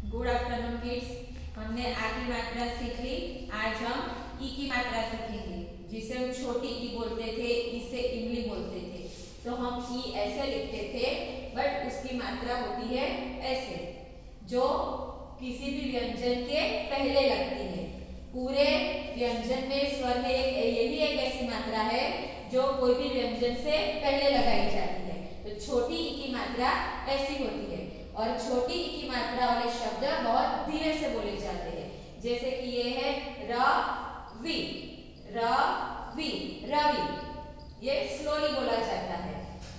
Good afternoon kids. हमने आ की मात्रा सीख ली। आज हम ई की मात्रा सीखेंगे, जिसे हम छोटी ई बोलते थे, इसे इमली बोलते थे। तो हम ई ऐसे लिखते थे, बट उसकी मात्रा होती है ऐसे, जो किसी भी व्यंजन के पहले लगती है। पूरे व्यंजन में स्वर में यही एक ऐसी मात्रा है जो कोई भी व्यंजन से पहले लगाई जाती है। तो छोटी ई की मात्रा ऐसी होती है, और छोटी ई की मात्रा वाले शब्द बहुत धीरे से बोले जाते हैं। जैसे कि ये है रवि, रवि, रवि, ये स्लोली बोला जाता है।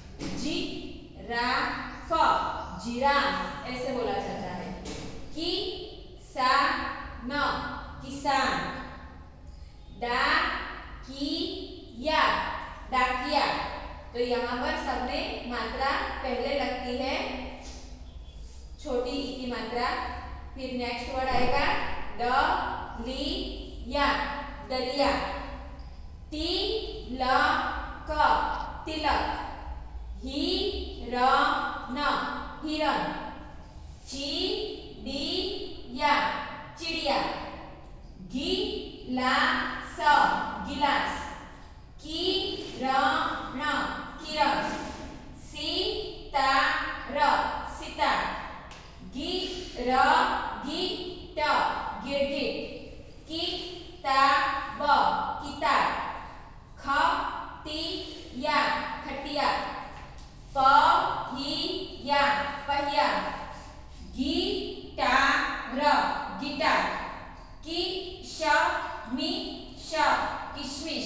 जिराफ, जिराफ ऐसे बोला जाता है। किसान, किसान। डाकिया, डाकिया। तो यहाँ पर सब में मात्रा पहले लगती है, छोटी ई की मात्रा। फिर नेक्स्ट वर्ड आएगा डलिया, दलिया। तिलक, तिलक। हिरण, हिरण। चिड़िया, चिड़िया। गिलास, गिलास। किरण, किरण। सितार, सितार। गिरगिट, गिरगिट। किताब, किताब। खटिया, खटिया। पहिया, पहिया। Guitar, guitar. किशमिश, किशमिश।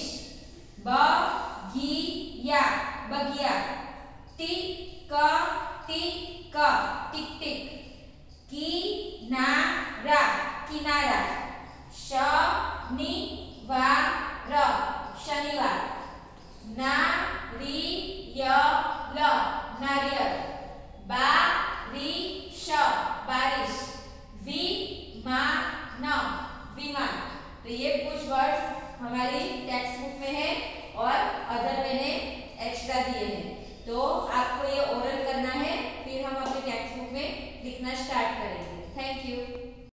बगिया, बगिया। टिक टिक, टिक टिक। किनारा, किनारा। शनिवार, शनिवार। नारियल, नारियल।